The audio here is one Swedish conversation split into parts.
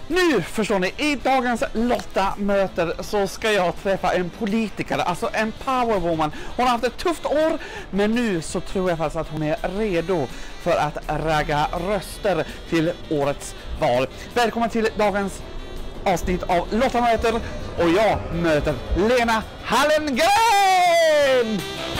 Nu förstår ni, i dagens Lotta möter så ska jag träffa en politiker, alltså en powerwoman. Hon har haft ett tufft år, men nu så tror jag faktiskt att hon är redo för att ragga röster till årets val. Välkommen till dagens avsnitt av Lotta möter, och jag möter Lena Hallengren!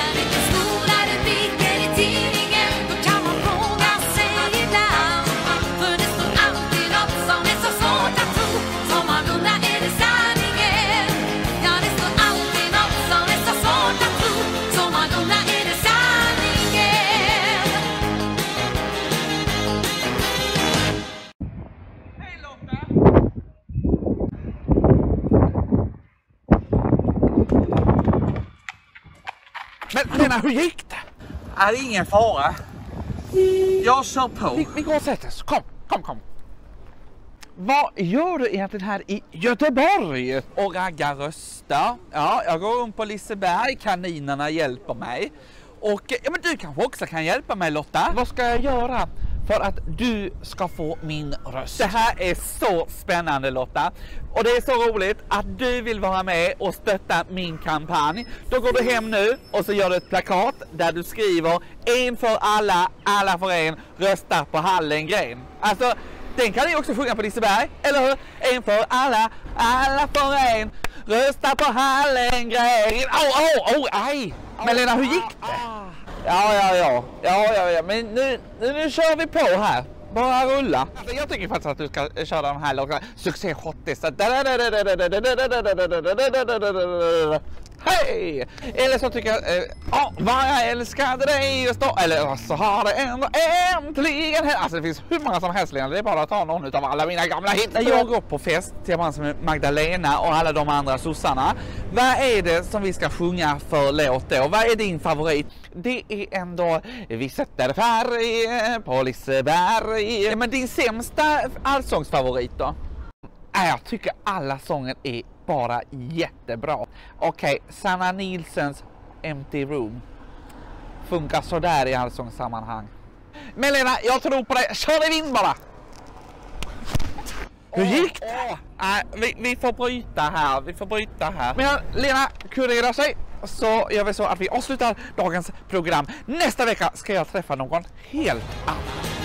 Men Lena, hur gick det? Är det ingen fara? Jag kör på. Vi går och sätter oss. Kom. Vad gör du egentligen här i Göteborg? Och raggar röster. Ja, jag går runt på Liseberg. Kaninerna hjälper mig. Och ja, men du kanske också kan hjälpa mig, Lotta. Vad ska jag göra för att du ska få min röst? Det här är så spännande, Lotta. Och det är så roligt att du vill vara med och stötta min kampanj. Då går du hem nu och så gör du ett plakat där du skriver en för alla, alla för en, rösta på Hallengren. Alltså, den kan ni också sjunga på Liseberg, eller hur? En för alla, alla för en, rösta på Hallengren. Aj! Men Lena, hur gick det? Ja, men nu kör vi på här. Bara rulla. Alltså, jag tycker faktiskt att du ska köra de här låtarna. Succé-hottis. Hej! Eller så tycker jag, vad jag älskade dig just då. Eller så har det ändå äntligen hänt. Alltså det finns hur många som helst, Lena. Det är bara att ta någon av alla mina gamla hits. När jag går på fest tillsammans med Magdalena och alla de andra sossarna, vad är det som vi ska sjunga för låt då? Vad är din favorit? Det är ändå Vi sätter färg på Liseberg. Ja, men din sämsta allsångsfavorit då? Jag tycker alla sånger är bara jättebra. Okej, Sanna Nilssons Empty Room funkar så där i allsångssammanhang. Men Lena, jag tror på dig. Kör dig in bara! Hur gick det? Vi får bryta här. Men Lena kurerar sig, så gör vi så att vi avslutar dagens program. Nästa vecka ska jag träffa någon helt annan.